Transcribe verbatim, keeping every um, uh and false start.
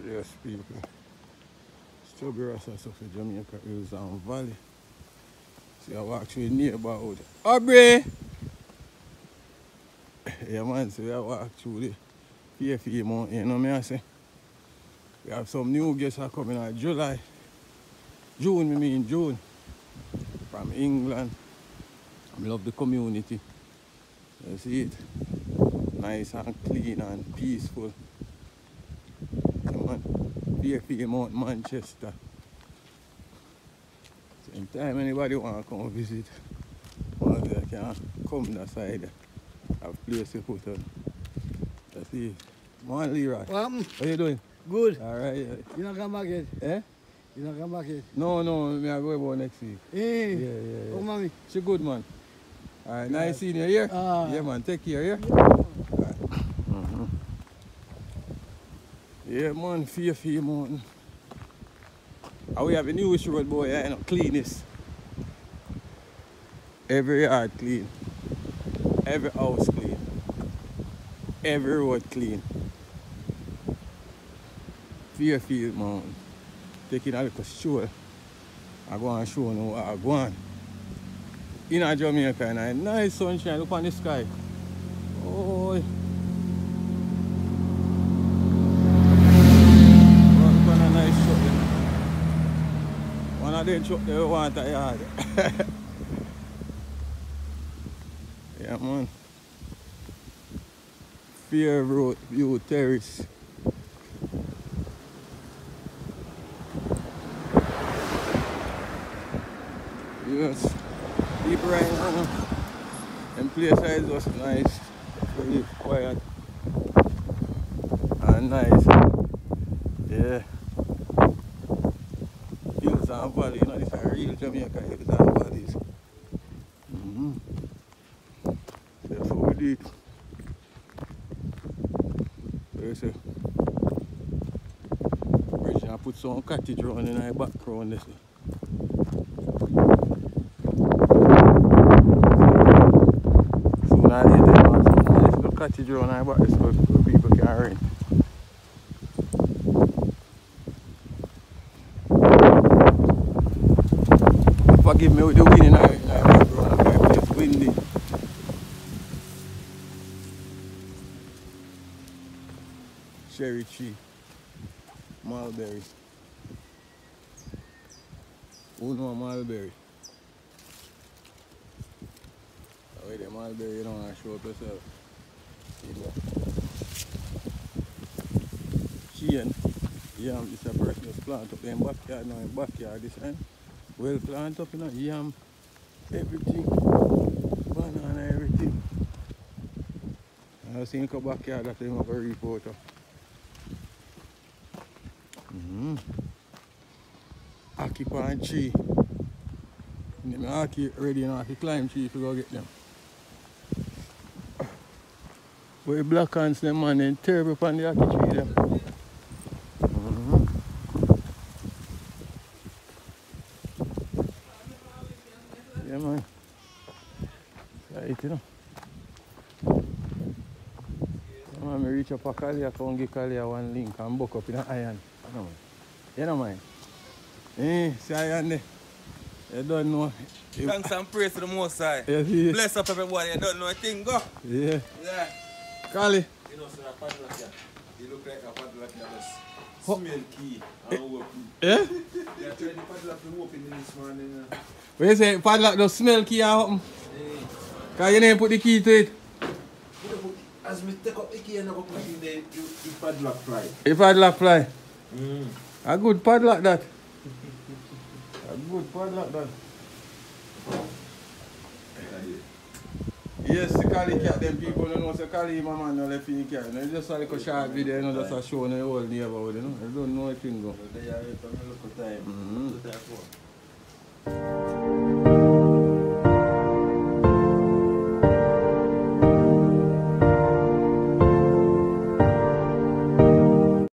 Yes, people. Strawberry Rasta stuff for Jamaica Hills and Valley. See, I walk through the neighborhood. Aubrey! Yeah, man, so I walk through the Fairfield Mountain, you know what I say? We have some new guests are coming in July. June, I mean June. From England. I love the community. You see it? Nice and clean and peaceful. Come on. Fairfield Mount Manchester. Same time anybody want to come visit, well, they can come that side. Have place to put on. That's it. Morning, Leroy. What? How you doing? Good. Alright. You not come back yet? Eh? You not come back yet? No, no, me I go about next week. Hey. Yeah, yeah, yeah. Oh, mommy. She good, man. Alright, nice seeing you here. Uh, yeah, man, take care, yeah? Yeah, Alright. Mm-hmm. Yeah, man, Fairfield Mountain. And we have a new road, boy, yeah, you know, cleanest. Every yard clean. Every house clean. Every road clean. Fairfield Mountain. Taking a little stroll. I go and show you what I go on. In a Jamaica, and a nice sunshine. Look on the sky. Oh. Look on a nice truck there. One of them truck they want a yard. Yeah, man. Fairview Terrace. Yes. Deep right now. And place is just nice. Very quiet. And nice. Yeah. Hills and valleys. You know, these are real Jamaica hills and valleys. Mm-hmm. That's what we did. So you see. Bridge and put some cottage around in the background. This. Now later, you know, some nice little cottage around our back so where people can rent. Forgive me with the wind in our background, it's windy. Cherry tree, mulberries. Who know mulberry? Wait, the mulberry, you don't want to show up yourself. Chain. Yam, this a person just plant up in the backyard now, in the backyard this time. Well plant up, you know, yam, everything. Banana, everything. I was in the backyard that time of a reporter. Mm-hmm. Occupy tree. And them Aki ready now to climb tree to go get them. But the black ants them man and terrible upon the Aki tree them. Mm-hmm. Yeah, man. That's it, you know. Yeah, man, I reach up a Kali, I can give Kali one link and buck up in an iron. You know, man. You know, man. Eh, see iron there. You don't know. Thanks and praise to the Most High. Yes, yes. Bless up everybody. You don't know a thing, go. Yeah. Yeah. Kali. You know, so that padlock here. You look like a padlock here. Just smell key and open. Yeah? Yeah, try the padlock to open this morning. What you say? Padlock does smell key and open? Yeah. Because you didn't put the key to it? As we take up the key and I go put it in the, the padlock fly. The padlock fly? Mm. A good padlock that. A good padlock that. Yes, the Cali cat, them people don't know, so Cali my man no left in the cat. It's just like a short video, you know, just a show in the whole neighborhood, you know. They don't know a thing go. They are a local time. Mm-hmm. Therefore.